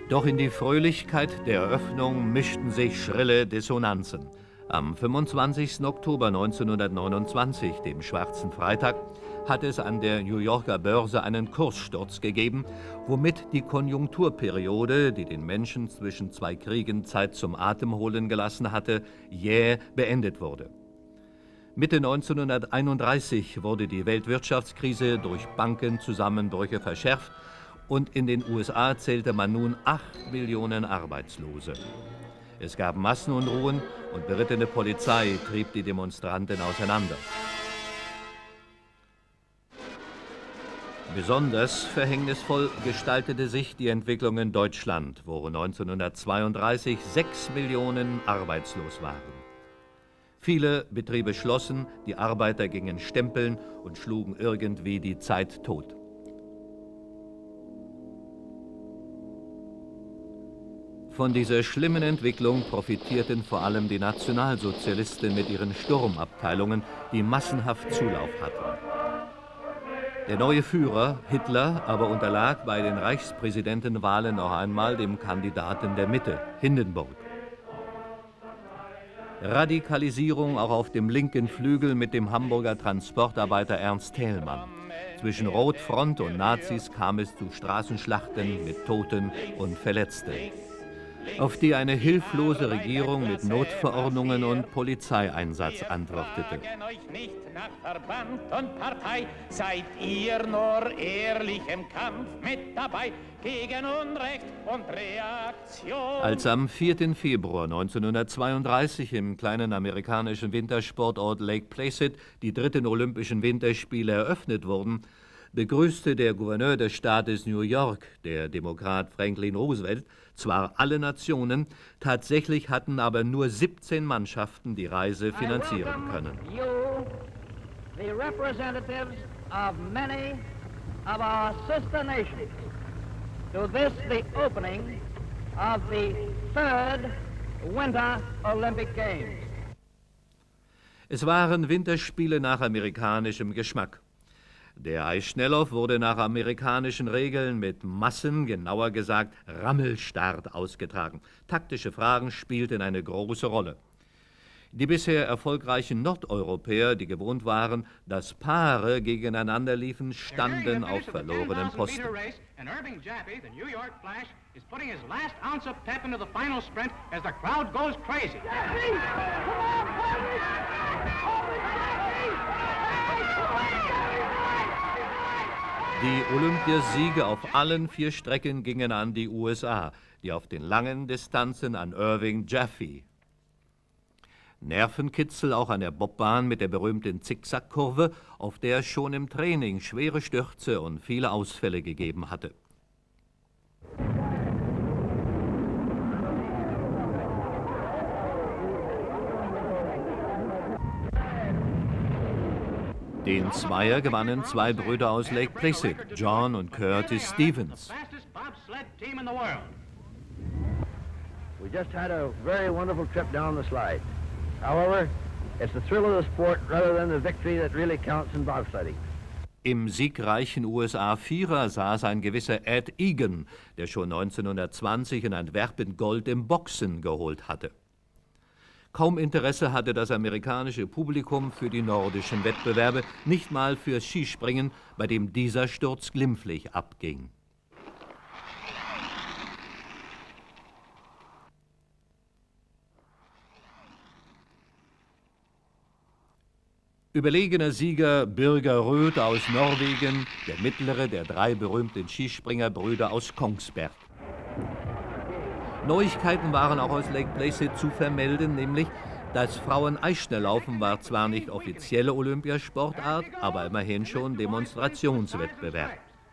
Doch in die Fröhlichkeit der Eröffnung mischten sich schrille Dissonanzen. Am fünfundzwanzigsten Oktober neunzehnhundertneunundzwanzig, dem Schwarzen Freitag, hat es an der New Yorker Börse einen Kurssturz gegeben, womit die Konjunkturperiode, die den Menschen zwischen zwei Kriegen Zeit zum Atemholen gelassen hatte, jäh beendet wurde. Mitte neunzehnhunderteinunddreißig wurde die Weltwirtschaftskrise durch Bankenzusammenbrüche verschärft und in den U S A zählte man nun acht Millionen Arbeitslose. Es gab Massenunruhen und berittene Polizei trieb die Demonstranten auseinander. Besonders verhängnisvoll gestaltete sich die Entwicklung in Deutschland, wo neunzehnhundertzweiunddreißig sechs Millionen arbeitslos waren. Viele Betriebe schlossen, die Arbeiter gingen stempeln und schlugen irgendwie die Zeit tot. Von dieser schlimmen Entwicklung profitierten vor allem die Nationalsozialisten mit ihren Sturmabteilungen, die massenhaft Zulauf hatten. Der neue Führer, Hitler, aber unterlag bei den Reichspräsidentenwahlen noch einmal dem Kandidaten der Mitte, Hindenburg. Radikalisierung auch auf dem linken Flügel mit dem Hamburger Transportarbeiter Ernst Thälmann. Zwischen Rotfront und Nazis kam es zu Straßenschlachten mit Toten und Verletzten, auf die eine hilflose Regierung mit Notverordnungen und Polizeieinsatz antwortete. Verband und Partei seid ihr nur ehrlich im Kampf mit dabei gegen Unrecht und Reaktion. Als am vierten Februar neunzehnhundertzweiunddreißig im kleinen amerikanischen Wintersportort Lake Placid die dritten Olympischen Winterspiele eröffnet wurden, begrüßte der Gouverneur des Staates New York, der Demokrat Franklin Roosevelt, zwar alle Nationen, tatsächlich hatten aber nur siebzehn Mannschaften die Reise finanzieren können. The representatives of many of our sister nations, to this the opening of the third Winter Olympic Games. Es waren Winterspiele nach amerikanischem Geschmack. Der Eisschnelllauf wurde nach amerikanischen Regeln mit Massen, genauer gesagt Rammelstart, ausgetragen. Taktische Fragen spielten eine große Rolle. Die bisher erfolgreichen Nordeuropäer, die gewohnt waren, dass Paare gegeneinander liefen, standen auf verlorenen Posten. Die Olympiasiege auf allen vier Strecken gingen an die U S A, die auf den langen Distanzen an Irving Jaffe. Nervenkitzel auch an der Bobbahn mit der berühmten Zickzackkurve, auf der es schon im Training schwere Stürze und viele Ausfälle gegeben hatte. Den Zweier gewannen zwei Brüder aus Lake Placid, John und Curtis Stevens. We just had a very wonderful trip down the slide. However, it's the thrill of the sport rather than the victory that really counts in bobsledding. Im siegreichen U S A-Vierer saß ein gewisser Ed Egan, der schon neunzehnhundertzwanzig in Antwerpen Gold im Boxen geholt hatte. Kaum Interesse hatte das amerikanische Publikum für die nordischen Wettbewerbe, nicht mal fürs Skispringen, bei dem dieser Sturz glimpflich abging. Überlegener Sieger Birger Röth aus Norwegen, der mittlere der drei berühmten Skispringerbrüder aus Kongsberg. Neuigkeiten waren auch aus Lake Placid zu vermelden, nämlich das Frauen-Eisschnelllaufen war zwar nicht offizielle Olympiasportart, aber immerhin schon Demonstrationswettbewerb.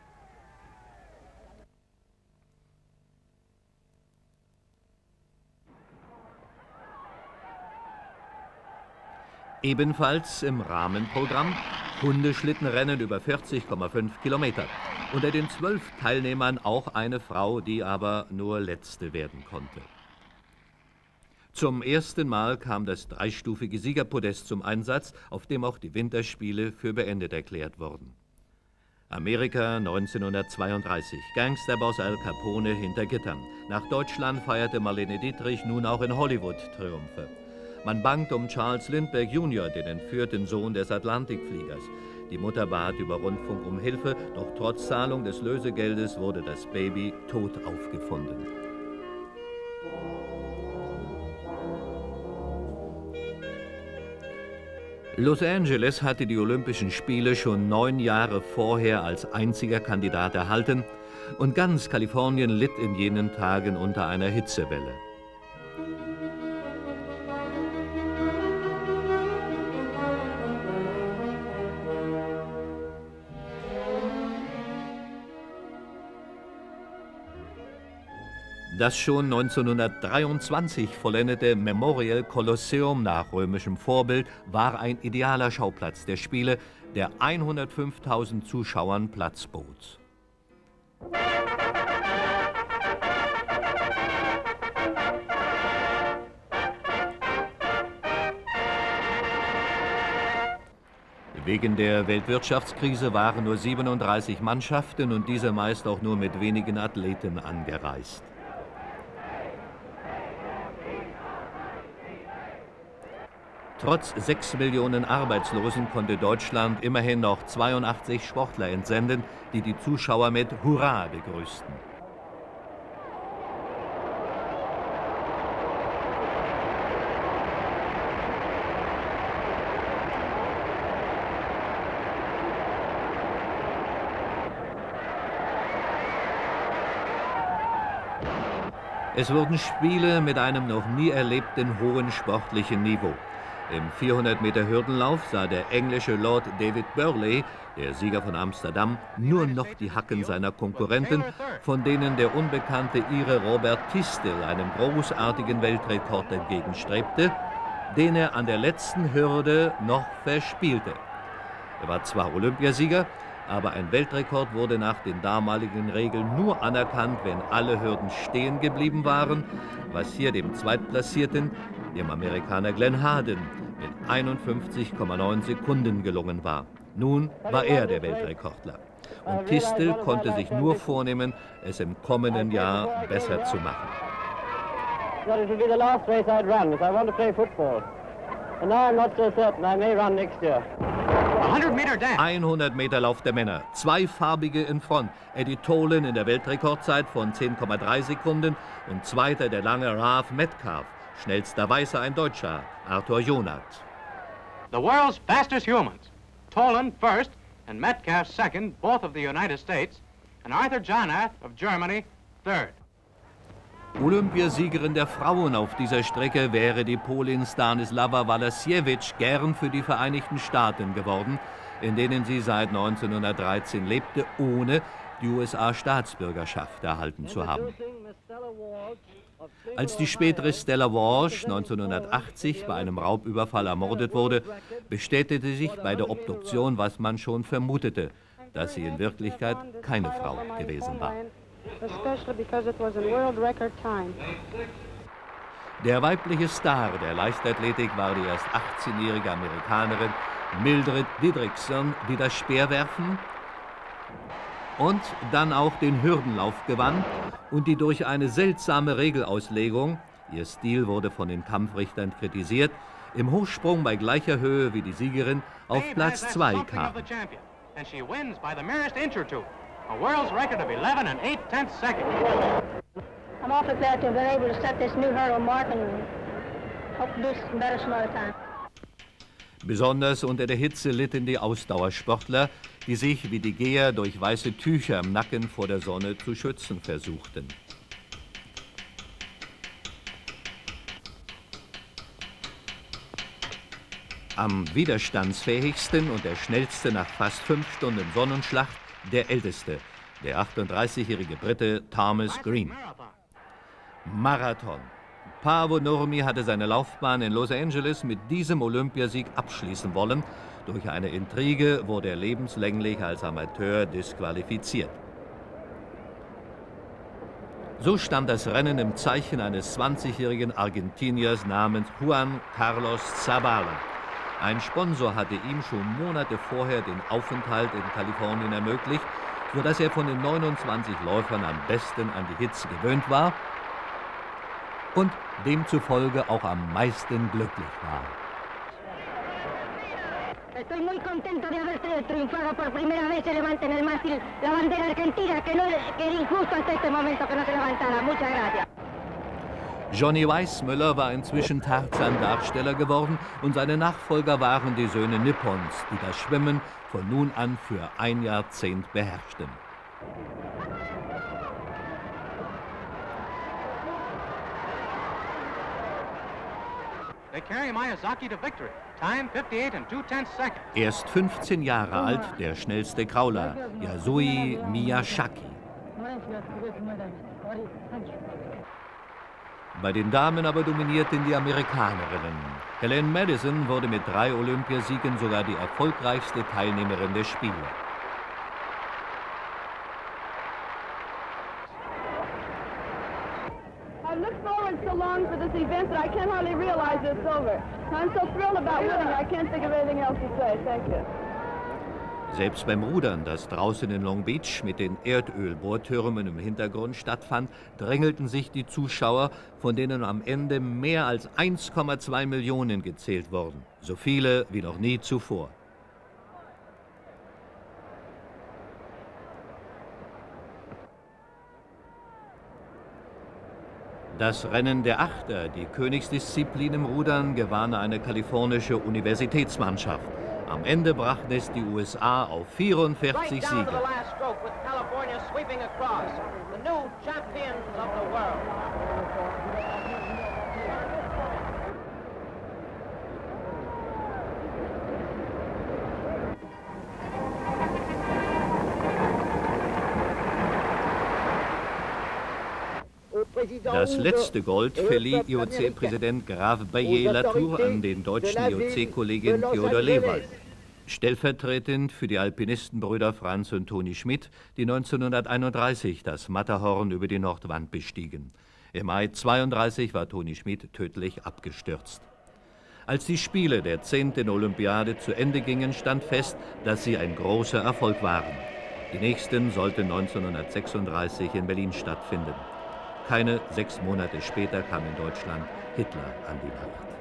Ebenfalls im Rahmenprogramm Hundeschlittenrennen über vierzig Komma fünf Kilometer. Unter den zwölf Teilnehmern auch eine Frau, die aber nur Letzte werden konnte. Zum ersten Mal kam das dreistufige Siegerpodest zum Einsatz, auf dem auch die Winterspiele für beendet erklärt wurden. Amerika neunzehnhundertzweiunddreißig. Gangsterboss Al Capone hinter Gittern. Nach Deutschland feierte Marlene Dietrich nun auch in Hollywood Triumphe. Man bangt um Charles Lindbergh Junior, den entführten Sohn des Atlantikfliegers. Die Mutter bat über Rundfunk um Hilfe, doch trotz Zahlung des Lösegeldes wurde das Baby tot aufgefunden. Los Angeles hatte die Olympischen Spiele schon neun Jahre vorher als einziger Kandidat erhalten und ganz Kalifornien litt in jenen Tagen unter einer Hitzewelle. Das schon neunzehnhundertdreiundzwanzig vollendete Memorial Colosseum nach römischem Vorbild war ein idealer Schauplatz der Spiele, der hundertfünftausend Zuschauern Platz bot. Wegen der Weltwirtschaftskrise waren nur siebenunddreißig Mannschaften und diese meist auch nur mit wenigen Athleten angereist. Trotz sechs Millionen Arbeitslosen konnte Deutschland immerhin noch zweiundachtzig Sportler entsenden, die die Zuschauer mit Hurra begrüßten. Es wurden Spiele mit einem noch nie erlebten hohen sportlichen Niveau. Im vierhundert Meter Hürdenlauf sah der englische Lord David Burley, der Sieger von Amsterdam, nur noch die Hacken seiner Konkurrenten, von denen der unbekannte Ire Robert Tistel einem großartigen Weltrekord entgegenstrebte, den er an der letzten Hürde noch verspielte. Er war zwar Olympiasieger, aber ein Weltrekord wurde nach den damaligen Regeln nur anerkannt, wenn alle Hürden stehen geblieben waren, was hier dem Zweitplatzierten, dem Amerikaner Glenn Harden, mit einundfünfzig Komma neun Sekunden gelungen war. Nun war er der Weltrekordler. Und Tistel konnte sich nur vornehmen, es im kommenden Jahr besser zu machen. hundert Meter Lauf der Männer, zweifarbige in Front. Eddie Tolan in der Weltrekordzeit von zehn Komma drei Sekunden und zweiter der lange Ralph Metcalf. Schnellster Weißer ein Deutscher, Arthur Jonath. The world's fastest humans. Tolan first and Metcalf second, both of the United States, and Arthur Jonath of Germany third. Olympiasiegerin der Frauen auf dieser Strecke wäre die Polin Stanislawa Walasiewicz gern für die Vereinigten Staaten geworden, in denen sie seit neunzehnhundertdreizehn lebte, ohne die U S A-Staatsbürgerschaft erhalten zu haben. Als die spätere Stella Walsh neunzehnhundertachtzig bei einem Raubüberfall ermordet wurde, bestätigte sich bei der Obduktion, was man schon vermutete, dass sie in Wirklichkeit keine Frau gewesen war. Der weibliche Star der Leichtathletik war die erst achtzehnjährige Amerikanerin Mildred Didrikson, die das Speerwerfen und dann auch den Hürdenlauf gewann und die durch eine seltsame Regelauslegung, ihr Stil wurde von den Kampfrichtern kritisiert, im Hochsprung bei gleicher Höhe wie die Siegerin auf Platz zwei kam. A world's record of eleven and eight tenths seconds. I'm awfully glad to have been able to set this new hurdle mark and hope to do some better some other time. Besonders unter der Hitze litten die Ausdauersportler, die sich wie die Geher durch weiße Tücher im Nacken vor der Sonne zu schützen versuchten. Am widerstandsfähigsten und der schnellste nach fast fünf Stunden Sonnenschlacht der älteste, der achtunddreißigjährige Brite Thomas Green. Marathon. Paavo Nurmi hatte seine Laufbahn in Los Angeles mit diesem Olympiasieg abschließen wollen. Durch eine Intrige wurde er lebenslänglich als Amateur disqualifiziert. So stand das Rennen im Zeichen eines zwanzigjährigen Argentiniers namens Juan Carlos Zabala. Ein Sponsor hatte ihm schon Monate vorher den Aufenthalt in Kalifornien ermöglicht, sodass er von den neunundzwanzig Läufern am besten an die Hitze gewöhnt war und demzufolge auch am meisten glücklich war. Estoy muy contento de haber triunfado por primera vez. Se levanta en el mástil la bandera argentina, que, no, que era injusto hasta este momento que no se levantara. Muchas gracias. Johnny Weissmuller war inzwischen Tarzan-Darsteller geworden und seine Nachfolger waren die Söhne Nippons, die das Schwimmen von nun an für ein Jahrzehnt beherrschten. They carry Miyazaki to victory. Time fifty-eight and two tenths seconds. Erst fünfzehn Jahre alt, der schnellste Krauler, Yasui Miyashaki. Bei den Damen aber dominierten die Amerikanerinnen. Helen Madison wurde mit drei Olympiasiegen sogar die erfolgreichste Teilnehmerin der Spiele. I've looked forward so long for this event that I can't hardly realize it's over. I'm so thrilled about winning, I can't think of anything else to say. Thank you. Selbst beim Rudern, das draußen in Long Beach mit den Erdölbohrtürmen im Hintergrund stattfand, drängelten sich die Zuschauer, von denen am Ende mehr als eins Komma zwei Millionen gezählt wurden. So viele wie noch nie zuvor. Das Rennen der Achter, die Königsdisziplin im Rudern, gewann eine kalifornische Universitätsmannschaft. Am Ende brachten es die U S A auf vierundvierzig Siege. Das letzte Gold verlieh I O C-Präsident Graf Baillet-Latour an den deutschen I O C-Kollegin Theodor Lewald. Stellvertretend für die Alpinistenbrüder Franz und Toni Schmidt, die neunzehnhunderteinunddreißig das Matterhorn über die Nordwand bestiegen. Im Mai zweiunddreißig war Toni Schmidt tödlich abgestürzt. Als die Spiele der zehnten Olympiade zu Ende gingen, stand fest, dass sie ein großer Erfolg waren. Die nächsten sollten neunzehnhundertsechsunddreißig in Berlin stattfinden. Keine sechs Monate später kam in Deutschland Hitler an die Macht.